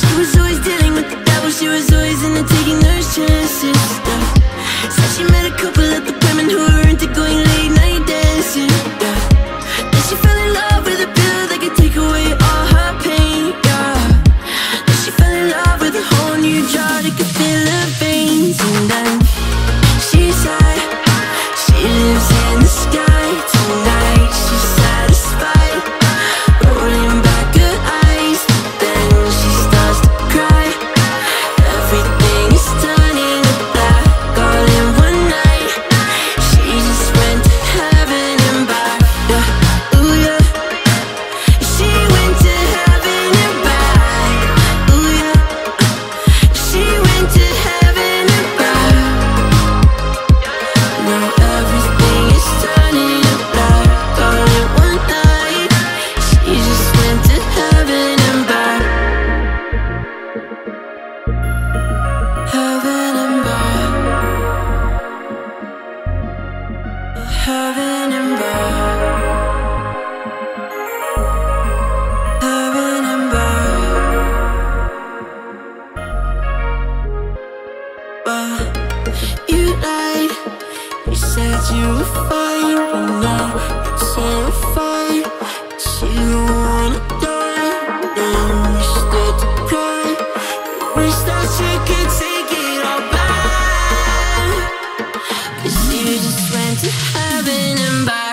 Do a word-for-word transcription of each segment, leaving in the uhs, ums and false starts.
She was always dealing with the devil, she was always into taking those chances. Yeah. Said she met a couple of the women who were into going late night dancing. Yeah. Then she fell in love with a pill that could take away all her pain. Yeah. Then she fell in love with a whole new jar that could fill her veins. And then she said she lives in the sky tonight. She's satisfied, rolling back her eyes. Then she starts to cry. Everything is turning to black all in one night. She just went to heaven and back. Yeah, ooh yeah. She went to heaven and back. Ooh yeah. She went to heaven and back. Now everything is turning to black all in one night. She just went to heaven and back. Heaven and back. Heaven and back. Heaven and back. But you lied. You said you were fine, but now you're terrified. That you don't wanna die. Then you start to cry. You wish that you could take it all back, 'cause you just went to heaven and back.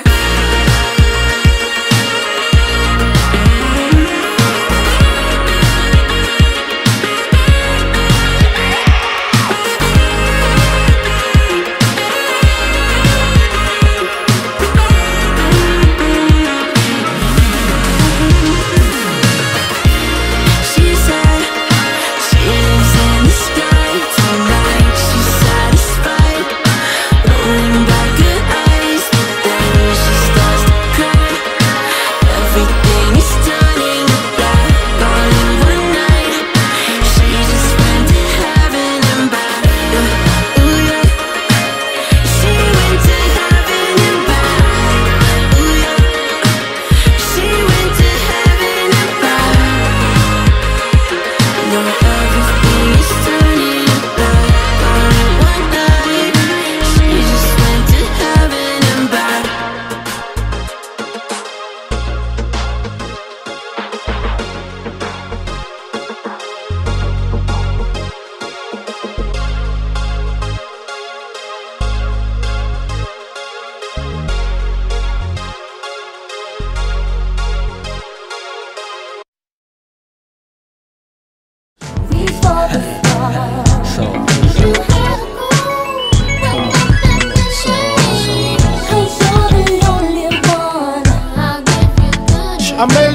She said she lives in the sky tonight. She's satisfied, rolling back her eyes. Then she starts to cry. Everything is turning to black all in one night. She just went to heaven and back. Yeah, ooh yeah. She went to heaven and back. Ooh yeah. She went to heaven and back. Now everything is turning to black all in one night. She just went to heaven and back. I made